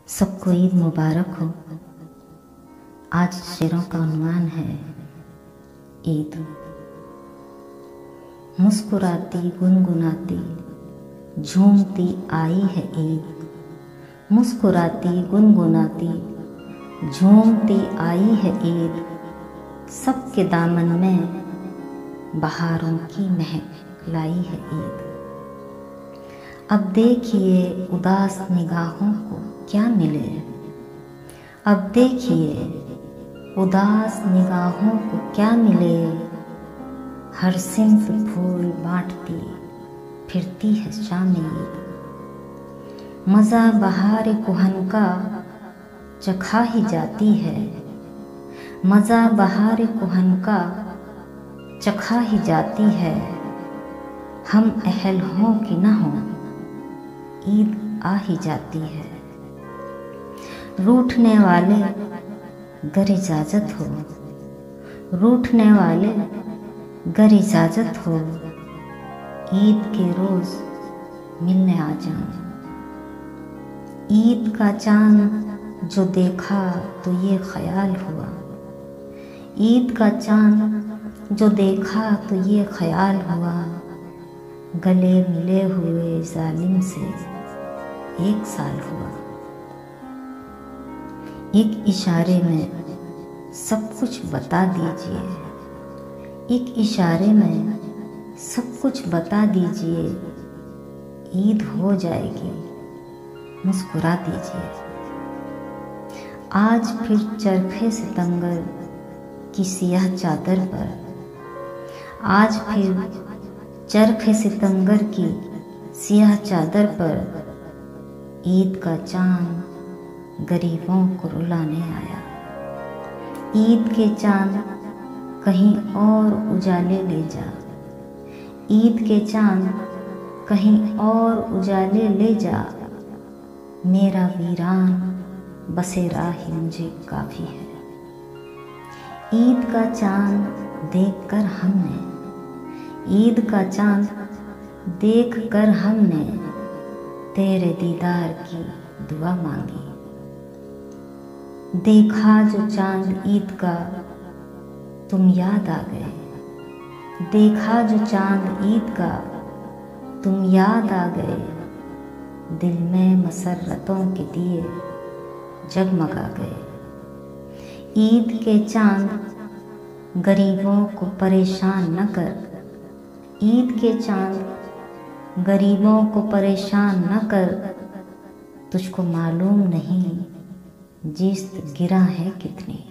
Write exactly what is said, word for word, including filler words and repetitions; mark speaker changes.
Speaker 1: सबको ईद मुबारक हो। आज शेरों का उन्वान है ईद। मुस्कुराती गुनगुनाती झूमती आई है ईद। मुस्कुराती गुनगुनाती झूमती आई है ईद। सबके दामन में बहारों की महक लाई है ईद। अब देखिए उदास निगाहों को क्या मिले। अब देखिए उदास निगाहों को क्या मिले। हर सिंफ फूल बांटती फिरती है शाम ईद। मज़ा बहार कुहन का चखा ही जाती है। मज़ा बहार कुहन का चखा ही जाती है। हम अहल हों कि न हों ईद आ ही जाती है। रूठने वाले गर इजाज़त हो, रूठने वाले गर इजाज़त हो, ईद के रोज़ मिलने आ जाऊं। ईद का चाँद जो देखा तो ये ख्याल हुआ। ईद का चाँद जो देखा तो ये ख्याल हुआ। गले मिले हुए जालिम से एक साल हुआ। एक इशारे में सब कुछ बता दीजिए। एक इशारे में सब कुछ बता दीजिए। ईद हो जाएगी मुस्कुरा दीजिए। आज फिर चरखे सितंबर की सियाह चादर पर, आज फिर चरखे सितंबर की सियाह चादर पर ईद का चाँद गरीबों को रुलाने आया। ईद के चाँद कहीं और उजाले ले जा। ईद के चाँद कहीं और उजाले ले जा। मेरा वीरान बसेरा ही मुझे काफ़ी है। ईद का चाँद देखकर हमने, ईद का चाँद देखकर हमने तेरे दीदार की दुआ मांगी। देखा जो चाँद ईद का तुम याद आ गए। देखा जो चाँद ईद का तुम याद आ गए। दिल में मसरतों के दिए जगमगा गए। ईद के चाँद गरीबों को परेशान न कर। ईद के चाँद गरीबों को परेशान न कर। तुझको मालूम नहीं जिस्त गिरा है कितनी।